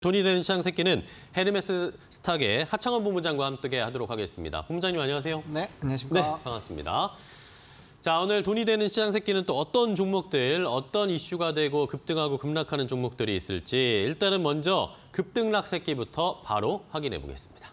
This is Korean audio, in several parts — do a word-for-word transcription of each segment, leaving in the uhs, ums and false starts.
돈이 되는 시장 새끼는 헤르메스 스탁의 하창원 본부장과 함께 하도록 하겠습니다. 본부장님 안녕하세요. 네, 안녕하십니까. 네, 반갑습니다. 자, 오늘 돈이 되는 시장 새끼는 또 어떤 종목들, 어떤 이슈가 되고 급등하고 급락하는 종목들이 있을지 일단은 먼저 급등락 새끼부터 바로 확인해 보겠습니다.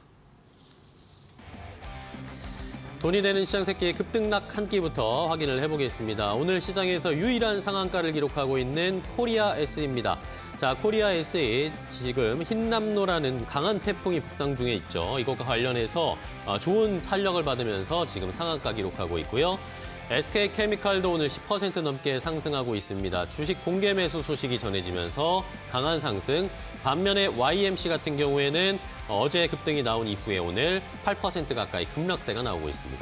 돈이 되는 시장 새끼의 급등락 한 끼부터 확인을 해보겠습니다. 오늘 시장에서 유일한 상한가를 기록하고 있는 코리아 S입니다. 자, 코리아 S에 지금 흰남노라는 강한 태풍이 북상 중에 있죠. 이것과 관련해서 좋은 탄력을 받으면서 지금 상한가 기록하고 있고요. 에스케이케미칼도 오늘 십 퍼센트 넘게 상승하고 있습니다. 주식 공개 매수 소식이 전해지면서 강한 상승. 반면에 와이엠씨 같은 경우에는 어제 급등이 나온 이후에 오늘 팔 퍼센트 가까이 급락세가 나오고 있습니다.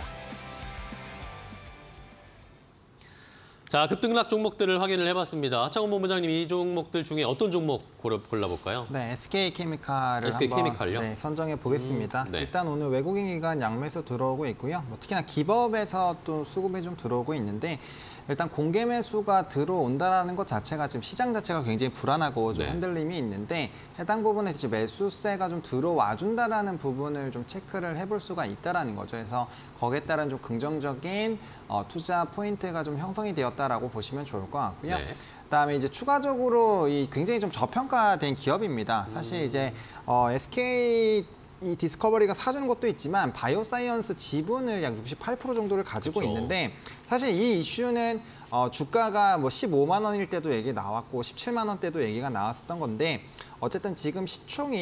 자, 급등락 종목들을 확인을 해봤습니다. 하창원 본부장님, 이 종목들 중에 어떤 종목 고려, 골라볼까요? 네, 에스케이케미칼을 에스케이케미칼요? 한번 네, 선정해 보겠습니다. 음, 네. 일단 오늘 외국인 기관 양매수 들어오고 있고요. 뭐 특히나 기법에서 또 수급이 좀 들어오고 있는데 일단 공개 매수가 들어온다는 것 자체가 지금 시장 자체가 굉장히 불안하고 좀 네. 흔들림이 있는데 해당 부분에서 이제 매수세가 좀 들어와 준다라는 부분을 좀 체크를 해볼 수가 있다라는 거죠. 그래서 거기에 따른 좀 긍정적인 어, 투자 포인트가 좀 형성이 되었다라고 보시면 좋을 것 같고요. 네. 그다음에 이제 추가적으로 이 굉장히 좀 저평가된 기업입니다. 사실 이제 어, 에스케이 이 디스커버리가 사주는 것도 있지만 바이오사이언스 지분을 약 육십팔 퍼센트 정도를 가지고 그쵸. 있는데 사실 이 이슈는 어, 주가가 뭐 십오만 원일 때도 얘기 나왔고 십칠만 원대도 얘기가 나왔었던 건데 어쨌든 지금 시총이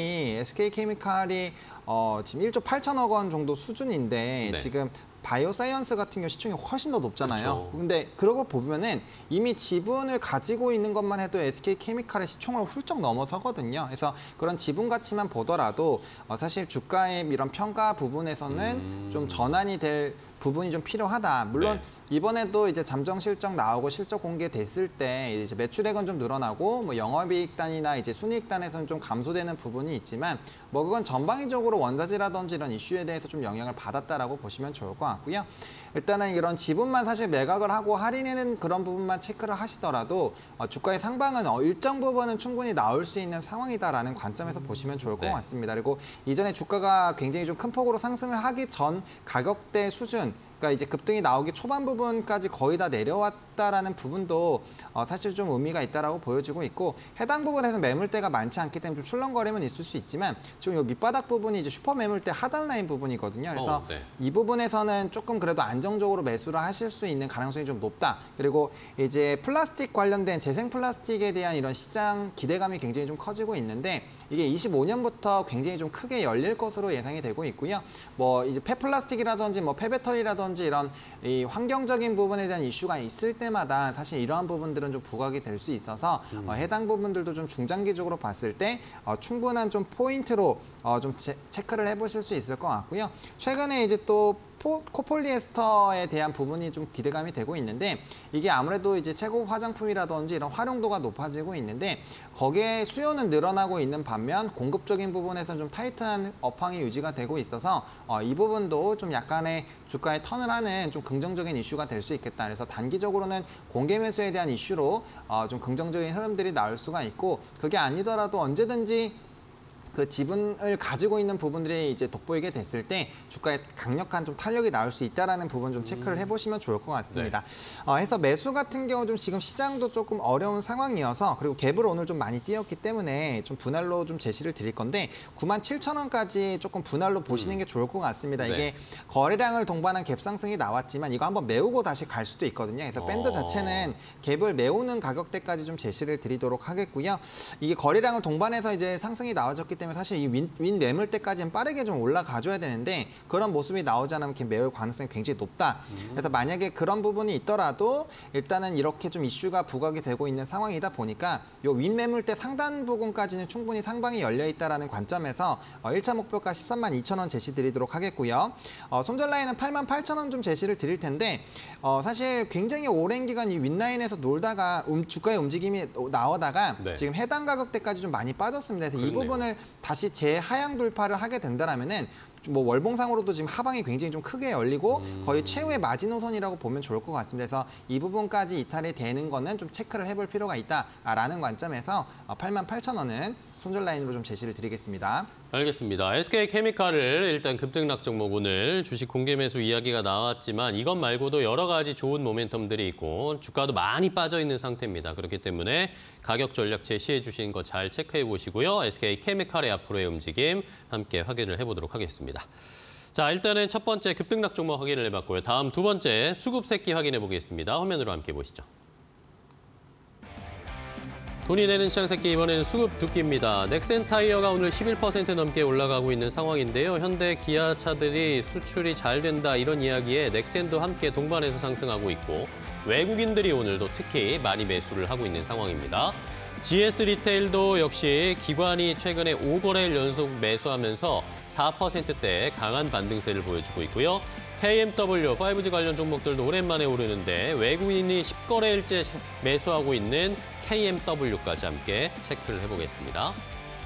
에스케이케미칼이 어, 지금 일조 팔천억 원 정도 수준인데 네. 지금 바이오사이언스 같은 경우 시총이 훨씬 더 높잖아요. 그쵸. 근데 그러고 보면은 이미 지분을 가지고 있는 것만 해도 에스케이케미칼의 시총을 훌쩍 넘어서거든요. 그래서 그런 지분 가치만 보더라도 어 사실 주가의 이런 평가 부분에서는 음... 좀 전환이 될 부분이 좀 필요하다. 물론 네. 이번에도 이제 잠정 실적 나오고 실적 공개됐을 때 이제 매출액은 좀 늘어나고 뭐 영업이익단이나 이제 순이익단에서는 좀 감소되는 부분이 있지만 뭐 그건 전방위적으로 원자재라든지 이런 이슈에 대해서 좀 영향을 받았다라고 보시면 좋을 것 같고요. 일단은 이런 지분만 사실 매각을 하고 할인하는 그런 부분만 체크를 하시더라도 어, 주가의 상방은 어, 일정 부분은 충분히 나올 수 있는 상황이다라는 관점에서 음, 보시면 좋을 것 네. 같습니다. 그리고 이전에 주가가 굉장히 좀 큰 폭으로 상승을 하기 전 가격대 수준 그러니까 이제 급등이 나오기 초반 부분까지 거의 다 내려왔다라는 부분도 어, 사실 좀 의미가 있다라고 보여지고 있고 해당 부분에서 매물대가 많지 않기 때문에 좀 출렁거림은 있을 수 있지만 지금 이 밑바닥 부분이 이제 슈퍼 매물대 하단 라인 부분이거든요. 그래서 어, 네. 이 부분에서는 조금 그래도 안정적으로 매수를 하실 수 있는 가능성이 좀 높다. 그리고 이제 플라스틱 관련된 재생 플라스틱에 대한 이런 시장 기대감이 굉장히 좀 커지고 있는데 이게 이십오 년부터 굉장히 좀 크게 열릴 것으로 예상이 되고 있고요. 뭐 이제 폐플라스틱이라든지 뭐 폐배터리라든지 이런 이 환경적인 부분에 대한 이슈가 있을 때마다 사실 이러한 부분들은 좀 부각이 될 수 있어서 음. 어, 해당 부분들도 좀 중장기적으로 봤을 때 어, 충분한 좀 포인트로 어, 좀 체, 체크를 해보실 수 있을 것 같고요. 최근에 이제 또 코폴리에스터에 대한 부분이 좀 기대감이 되고 있는데 이게 아무래도 이제 최고 화장품이라든지 이런 활용도가 높아지고 있는데 거기에 수요는 늘어나고 있는 반면 공급적인 부분에서는 좀 타이트한 업황이 유지가 되고 있어서 어, 이 부분도 좀 약간의 주가에 턴을 하는 좀 긍정적인 이슈가 될 수 있겠다. 그래서 단기적으로는 공개 매수에 대한 이슈로 어, 좀 긍정적인 흐름들이 나올 수가 있고 그게 아니더라도 언제든지 그 지분을 가지고 있는 부분들이 이제 돋보이게 됐을 때 주가에 강력한 좀 탄력이 나올 수 있다라는 부분 좀 체크를 해보시면 좋을 것 같습니다. 네. 어, 해서 매수 같은 경우 좀 지금 시장도 조금 어려운 상황이어서 그리고 갭을 오늘 좀 많이 띄었기 때문에 좀 분할로 좀 제시를 드릴 건데 구만 칠천 원까지 조금 분할로 보시는 음. 게 좋을 것 같습니다. 네. 이게 거래량을 동반한 갭 상승이 나왔지만 이거 한번 메우고 다시 갈 수도 있거든요. 그래서 어. 밴드 자체는 갭을 메우는 가격대까지 좀 제시를 드리도록 하겠고요. 이게 거래량을 동반해서 이제 상승이 나와졌기 때문에 사실 이 윈, 윈 매물대까지는 빠르게 좀 올라가줘야 되는데 그런 모습이 나오지 않으면 이렇게 매울 가능성이 굉장히 높다. 음. 그래서 만약에 그런 부분이 있더라도 일단은 이렇게 좀 이슈가 부각이 되고 있는 상황이다 보니까 이 윈 매물대 상단 부분까지는 충분히 상방이 열려 있다라는 관점에서 어, 일 차 목표가 십삼만 이천 원 제시 드리도록 하겠고요. 어, 손절 라인은 팔만 팔천 원 좀 제시를 드릴 텐데 어, 사실 굉장히 오랜 기간 이 윈라인에서 놀다가 음, 주가의 움직임이 나오다가 네. 지금 해당 가격대까지 좀 많이 빠졌습니다. 그래서 그렇네요. 이 부분을 다시 재하향 돌파를 하게 된다면은 뭐 월봉상으로도 지금 하방이 굉장히 좀 크게 열리고 음. 거의 최후의 마지노선이라고 보면 좋을 것 같습니다. 그래서 이 부분까지 이탈이 되는 거는 좀 체크를 해볼 필요가 있다라는 관점에서 팔만 팔천 원은 손절 라인으로 좀 제시를 드리겠습니다. 알겠습니다. 에스케이케미칼을 일단 급등락 종목 오늘 주식 공개 매수 이야기가 나왔지만 이것 말고도 여러 가지 좋은 모멘텀들이 있고 주가도 많이 빠져 있는 상태입니다. 그렇기 때문에 가격 전략 제시해 주신 거 잘 체크해 보시고요. 에스케이케미칼의 앞으로의 움직임 함께 확인을 해보도록 하겠습니다. 자, 일단은 첫 번째 급등락 종목 확인을 해봤고요. 다음 두 번째 수급 새끼 확인해 보겠습니다. 화면으로 함께 보시죠. 돈이 되는 시장 새끼 이번에는 수급 두끼입니다. 넥센 타이어가 오늘 십일 퍼센트 넘게 올라가고 있는 상황인데요. 현대, 기아 차들이 수출이 잘 된다 이런 이야기에 넥센도 함께 동반해서 상승하고 있고 외국인들이 오늘도 특히 많이 매수를 하고 있는 상황입니다. 지에스 리테일도 역시 기관이 최근에 오 거래일 연속 매수하면서 사 퍼센트대 강한 반등세를 보여주고 있고요. 케이엠더블유, 파이브지 관련 종목들도 오랜만에 오르는데 외국인이 십 거래일째 매수하고 있는 케이엠더블유까지 함께 체크를 해보겠습니다.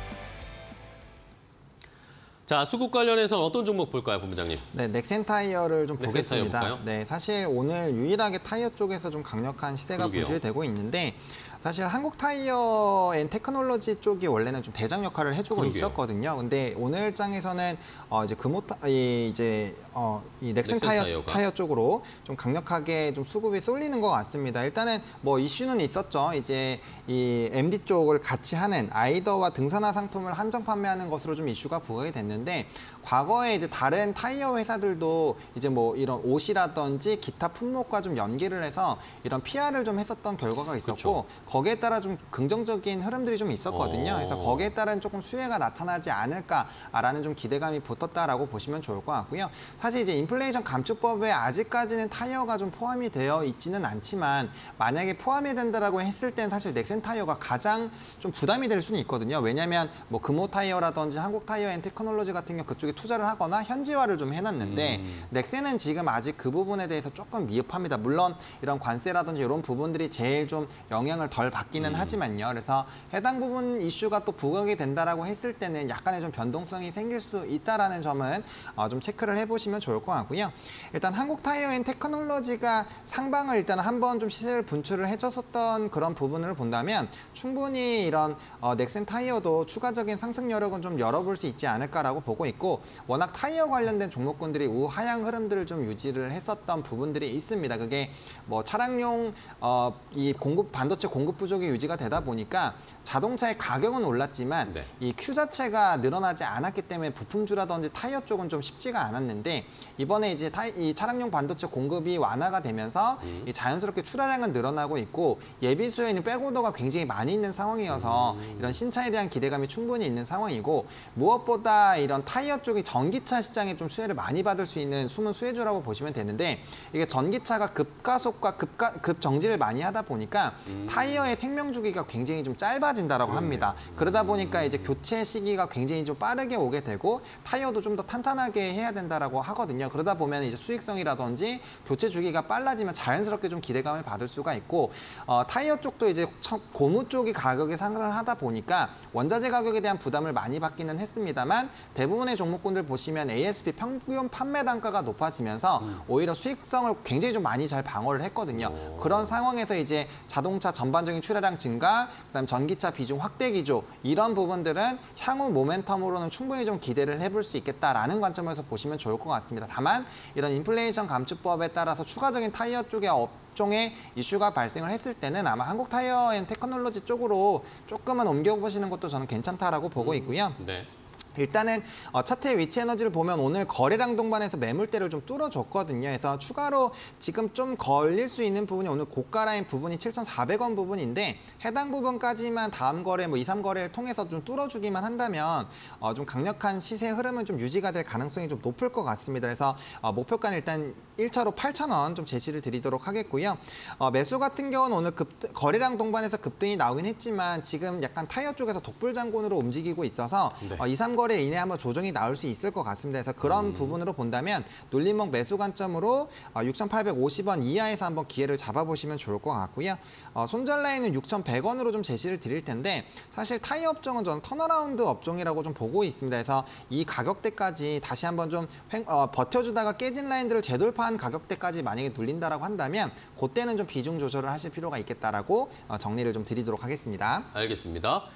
자, 수급 관련해서 어떤 종목 볼까요, 본부장님? 네, 넥센 타이어를 좀 넥센 보겠습니다. 타이어 볼까요? 네, 사실 오늘 유일하게 타이어 쪽에서 좀 강력한 시세가 그러게요. 분출되고 있는데 사실 한국 타이어 앤 테크놀로지 쪽이 원래는 좀 대장 역할을 해주고 그러게요. 있었거든요. 근데 오늘 장에서는 어 이제 금호 타, 이 이제 어 이 넥센, 넥센 타이어 타이어가. 타이어 쪽으로 좀 강력하게 좀 수급이 쏠리는 것 같습니다. 일단은 뭐 이슈는 있었죠. 이제 이 엠디 쪽을 같이 하는 아이더와 등산화 상품을 한정 판매하는 것으로 좀 이슈가 부각이 됐는데 과거에 이제 다른 타이어 회사들도 이제 뭐 이런 옷이라든지 기타 품목과 좀 연계를 해서 이런 피아르을 좀 했었던 결과가 있었고 그쵸. 거기에 따라 좀 긍정적인 흐름들이 좀 있었거든요. 어. 그래서 거기에 따른 조금 수혜가 나타나지 않을까라는 좀 기대감이 붙었다라고 보시면 좋을 것 같고요. 사실 이제 인플레이션 감축법에 아직까지는 타이어가 좀 포함이 되어 있지는 않지만 만약에 포함이 된다라고 했을 때는 사실 넥센 타이어가 가장 좀 부담이 될 수는 있거든요. 왜냐하면 뭐 금호 타이어라든지 한국 타이어 앤 테크놀로지 같은 경우 그쪽에 투자를 하거나 현지화를 좀 해놨는데 음. 넥센은 지금 아직 그 부분에 대해서 조금 미흡합니다. 물론 이런 관세라든지 이런 부분들이 제일 좀 영향을 덜 받기는 음. 하지만요. 그래서 해당 부분 이슈가 또 부각이 된다라고 했을 때는 약간의 좀 변동성이 생길 수 있다라는 점은 어, 좀 체크를 해보시면 좋을 것 같고요. 일단 한국 타이어 앤 테크놀로지가 상방을 일단 한번 좀 시세를 분출을 해줬었던 그런 부분을 본다면 충분히 이런 어, 넥센 타이어도 추가적인 상승 여력은 좀 열어볼 수 있지 않을까라고 보고 있고 워낙 타이어 관련된 종목군들이 우하향 흐름들을 좀 유지를 했었던 부분들이 있습니다. 그게 뭐 차량용 어, 이 공급 반도체 공급 부족이 유지가 되다 보니까 자동차의 가격은 올랐지만 네. 이 큐 자체가 늘어나지 않았기 때문에 부품주라든지 타이어 쪽은 좀 쉽지가 않았는데 이번에 이제 타이, 이 차량용 반도체 공급이 완화가 되면서 음. 이 자연스럽게 출하량은 늘어나고 있고 예비 수요에 있는 백오더가 굉장히 많이 있는 상황이어서 음. 이런 신차에 대한 기대감이 충분히 있는 상황이고 무엇보다 이런 타이어 쪽이 전기차 시장에 좀 수혜를 많이 받을 수 있는 숨은 수혜주라고 보시면 되는데 이게 전기차가 급가속과 급가, 급정지를 많이 하다 보니까 음. 타이어의 생명 주기가 굉장히 좀 짧아진다라고 합니다. 그러다 보니까 이제 교체 시기가 굉장히 좀 빠르게 오게 되고 타이어도 좀 더 탄탄하게 해야 된다라고 하거든요. 그러다 보면 이제 수익성이라든지 교체 주기가 빨라지면 자연스럽게 좀 기대감을 받을 수가 있고 어, 타이어 쪽도 이제 고무 쪽이 가격이 상승을 하다 보니까 원자재 가격에 대한 부담을 많이 받기는 했습니다만 대부분의 종목군들 보시면 에이에스피 평균 판매 단가가 높아지면서 음. 오히려 수익성을 굉장히 좀 많이 잘 방어를 했거든요. 오. 그런 상황에서 이제 자동차 전반적인 출하량 증가, 그다음 전기차 비중 확대 기조 이런 부분들은 향후 모멘텀으로는 충분히 좀 기대를 해볼 수 있겠다라는 관점에서 보시면 좋을 것 같습니다. 다만 이런 인플레이션 감축법에 따라서 추가적인 타이어 쪽의 업종에 이슈가 발생을 했을 때는 아마 한국 타이어 앤 테크놀로지 쪽으로 조금은 옮겨보시는 것도 저는 괜찮다라고 보고 있고요. 네. 일단은 어, 차트의 위치 에너지를 보면 오늘 거래량 동반해서 매물대를 좀 뚫어줬거든요. 그래서 추가로 지금 좀 걸릴 수 있는 부분이 오늘 고가 라인 부분이 칠천사백 원 부분인데 해당 부분까지만 다음 거래 뭐 이, 삼 거래를 통해서 좀 뚫어주기만 한다면 어, 좀 강력한 시세 흐름은 좀 유지가 될 가능성이 좀 높을 것 같습니다. 그래서 어, 목표가는 일단 일 차로 팔천 원 좀 제시를 드리도록 하겠고요. 어, 매수 같은 경우는 오늘 급, 거래량 동반해서 급등이 나오긴 했지만 지금 약간 타이어 쪽에서 독불장군으로 움직이고 있어서 네. 어, 이, 삼 거래 이내 한번 조정이 나올 수 있을 것 같습니다. 그래서 그런 음. 부분으로 본다면 눌림목 매수 관점으로 어, 육천팔백오십 원 이하에서 한번 기회를 잡아보시면 좋을 것 같고요. 어, 손절 라인은 육천백 원으로 좀 제시를 드릴 텐데 사실 타이어 업종은 저는 턴어라운드 업종이라고 좀 보고 있습니다. 그래서 이 가격대까지 다시 한번 좀 횡, 어, 버텨주다가 깨진 라인들을 재돌파한 가격대까지 만약에 눌린다라고 한다면 그때는 좀 비중 조절을 하실 필요가 있겠다라고 어, 정리를 좀 드리도록 하겠습니다. 알겠습니다.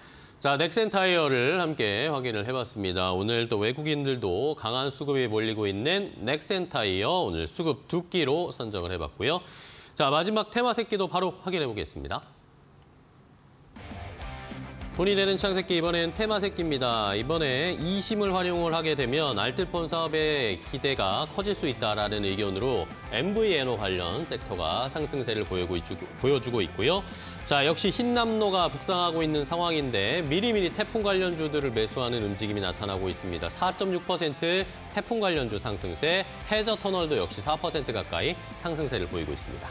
자, 넥센 타이어를 함께 확인을 해봤습니다. 오늘 또 외국인들도 강한 수급이 몰리고 있는 넥센 타이어 오늘 수급 두 끼로 선정을 해봤고요. 자, 마지막 테마 새끼도 바로 확인해 보겠습니다. 돈이 되는 시장 새끼, 이번엔 테마 새끼입니다. 이번에 이심을 활용을 하게 되면 알뜰폰 사업의 기대가 커질 수 있다라는 의견으로 엠브이엔오 관련 섹터가 상승세를 보여주고 있고요. 자, 역시 흰남노가 북상하고 있는 상황인데 미리미리 태풍 관련주들을 매수하는 움직임이 나타나고 있습니다. 사 점 육 퍼센트 태풍 관련주 상승세, 해저 터널도 역시 사 퍼센트 가까이 상승세를 보이고 있습니다.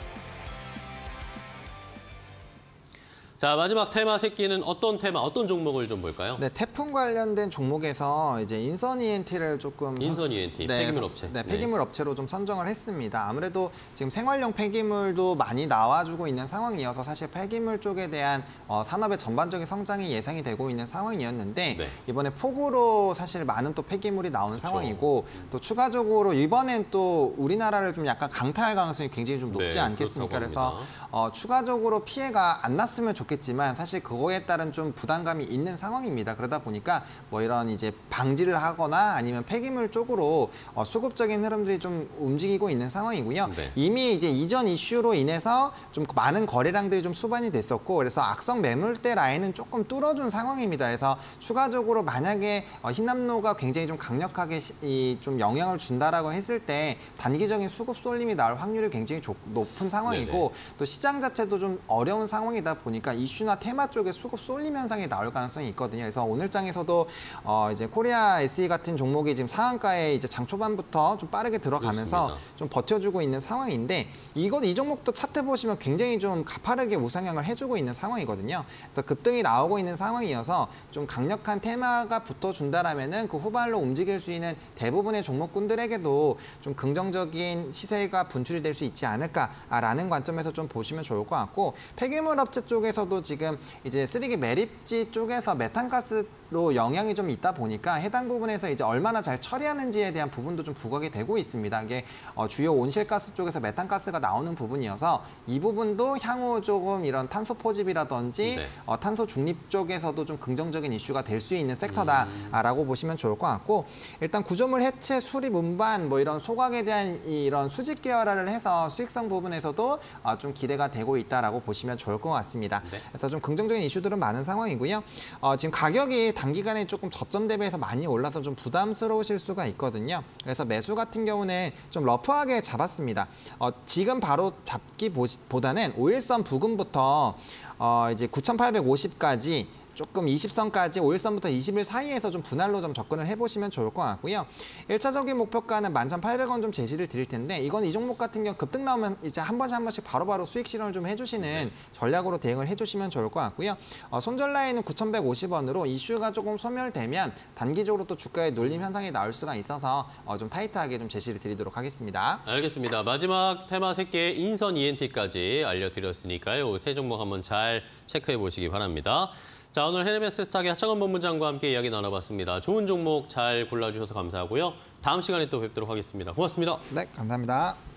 자, 마지막 테마 새끼는 어떤 테마, 어떤 종목을 좀 볼까요? 네, 태풍 관련된 종목에서 이제 인선 이엔티를 조금 인선 이엔티, 네, 폐기물 업체. 네, 폐기물 네. 업체로 좀 선정을 했습니다. 아무래도 지금 생활용 폐기물도 많이 나와주고 있는 상황이어서 사실 폐기물 쪽에 대한 어, 산업의 전반적인 성장이 예상이 되고 있는 상황이었는데 네. 이번에 폭우로 사실 많은 또 폐기물이 나오는 그렇죠. 상황이고 또 추가적으로 이번엔 또 우리나라를 좀 약간 강타할 가능성이 굉장히 좀 높지 네, 않겠습니까? 그래서 어, 추가적으로 피해가 안 났으면 좋겠습니다. 좋겠지만 사실 그거에 따른 좀 부담감이 있는 상황입니다. 그러다 보니까 뭐 이런 이제 방지를 하거나 아니면 폐기물 쪽으로 어, 수급적인 흐름들이 좀 움직이고 있는 상황이고요. 네. 이미 이제 이전 이슈로 인해서 좀 많은 거래량들이 좀 수반이 됐었고 그래서 악성 매물대 라인은 조금 뚫어준 상황입니다. 그래서 추가적으로 만약에 어, 흰남노가 굉장히 좀 강력하게 시, 이, 좀 영향을 준다라고 했을 때 단기적인 수급 쏠림이 나올 확률이 굉장히 조, 높은 상황이고 네네. 또 시장 자체도 좀 어려운 상황이다 보니까 이슈나 테마 쪽에 수급 쏠림 현상이 나올 가능성이 있거든요. 그래서 오늘 장에서도 어 이제 코리아 에스이 같은 종목이 지금 상한가에 이제 장 초반부터 좀 빠르게 들어가면서 그렇습니다. 좀 버텨주고 있는 상황인데 이것 이 종목도 차트 보시면 굉장히 좀 가파르게 우상향을 해주고 있는 상황이거든요. 그래서 급등이 나오고 있는 상황이어서 좀 강력한 테마가 붙어준다라면은 그 후발로 움직일 수 있는 대부분의 종목군들에게도 좀 긍정적인 시세가 분출이 될 수 있지 않을까라는 관점에서 좀 보시면 좋을 것 같고 폐기물 업체 쪽에서 도 지금 이제 쓰레기 매립지 쪽에서 메탄가스로 영향이 좀 있다 보니까 해당 부분에서 이제 얼마나 잘 처리하는지에 대한 부분도 좀 부각이 되고 있습니다. 이게 어 주요 온실가스 쪽에서 메탄가스가 나오는 부분이어서 이 부분도 향후 조금 이런 탄소 포집이라든지 네. 어 탄소 중립 쪽에서도 좀 긍정적인 이슈가 될 수 있는 섹터다라고 음. 보시면 좋을 것 같고 일단 구조물 해체, 수립, 운반 뭐 이런 소각에 대한 이런 수직 계열화를 해서 수익성 부분에서도 어 좀 기대가 되고 있다라고 보시면 좋을 것 같습니다. 네. 그래서 좀 긍정적인 이슈들은 많은 상황이고요. 어, 지금 가격이 단기간에 조금 저점 대비해서 많이 올라서 좀 부담스러우실 수가 있거든요. 그래서 매수 같은 경우는 좀 러프하게 잡았습니다. 어, 지금 바로 잡기보다는 오일선 부근부터 어, 이제 구천팔백오십까지 조금 이십 선까지 오 일선부터 이십 일 사이에서 좀 분할로 좀 접근을 해보시면 좋을 것 같고요. 일 차적인 목표가는 만 천팔백 원 좀 제시를 드릴 텐데 이건 이 종목 같은 경우 급등 나오면 이제 한 번씩 한 번씩 바로바로 수익 실현을 좀 해주시는 네. 전략으로 대응을 해주시면 좋을 것 같고요. 어, 손절 라인은 구천백오십 원으로 이슈가 조금 소멸되면 단기적으로 또 주가의 눌림 현상이 나올 수가 있어서 어, 좀 타이트하게 좀 제시를 드리도록 하겠습니다. 알겠습니다. 마지막 테마 세 개 인선 이엔티까지 알려드렸으니까요. 세 종목 한번 잘 체크해 보시기 바랍니다. 자, 오늘 헤르메스 스탁의 하창원 본부장과 함께 이야기 나눠봤습니다. 좋은 종목 잘 골라주셔서 감사하고요. 다음 시간에 또 뵙도록 하겠습니다. 고맙습니다. 네, 감사합니다.